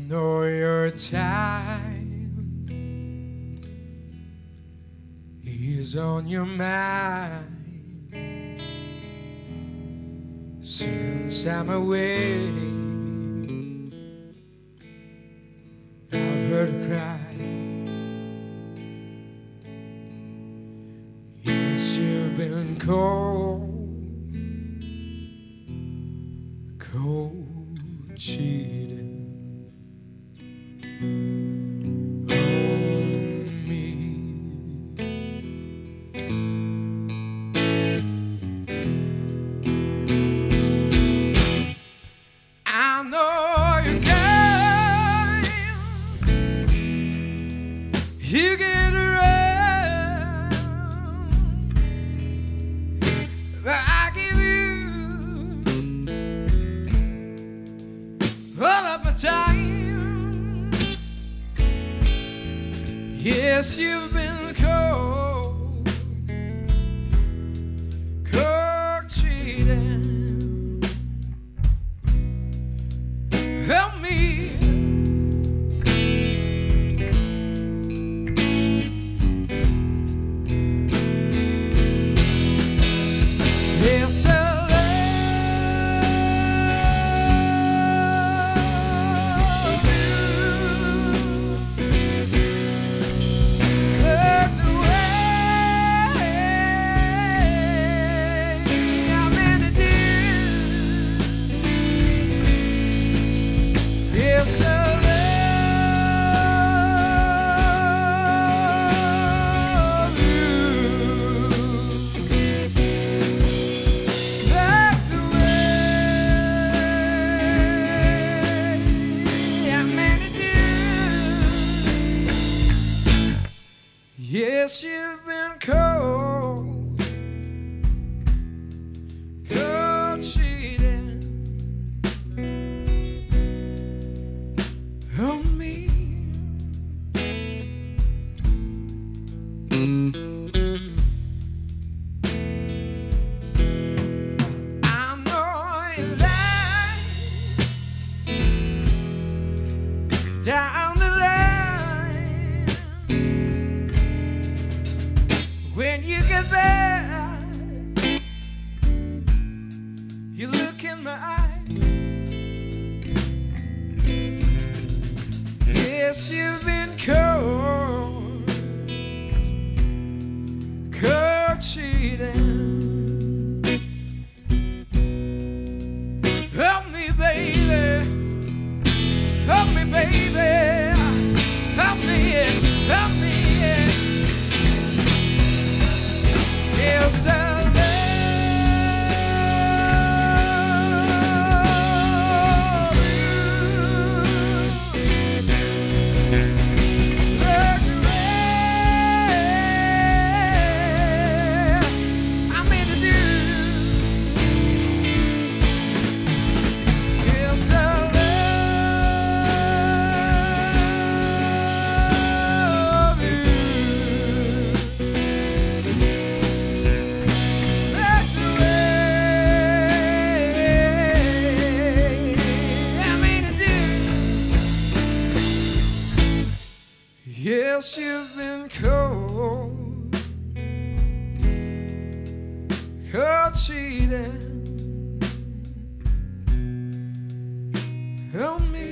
know your time is on your mind since I'm away. I've heard her cry. Yes, you've been cold, cold cheating on me. I know you're kind, you get around, but I give you all of my time. Yes, you've been cold, cold cheating. Help me. Yes, I yes, I love you. Like the way I meant to do. Yes, you've been cold, cold cheating on me. I know you lie down the line. When you get back, you look in my eye. Yes, you've been cold, cold cheating. Help me, baby. Help me, baby. Help me, help me. Yes, I yes, you've been cold, cold cheating on me.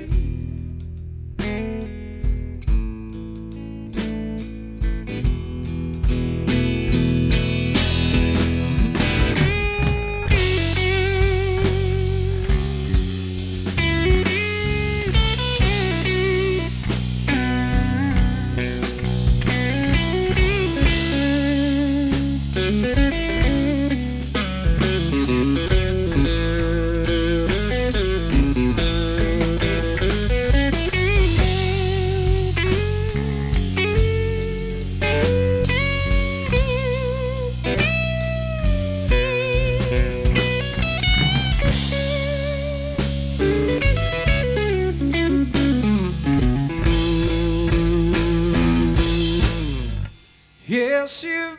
Yes, you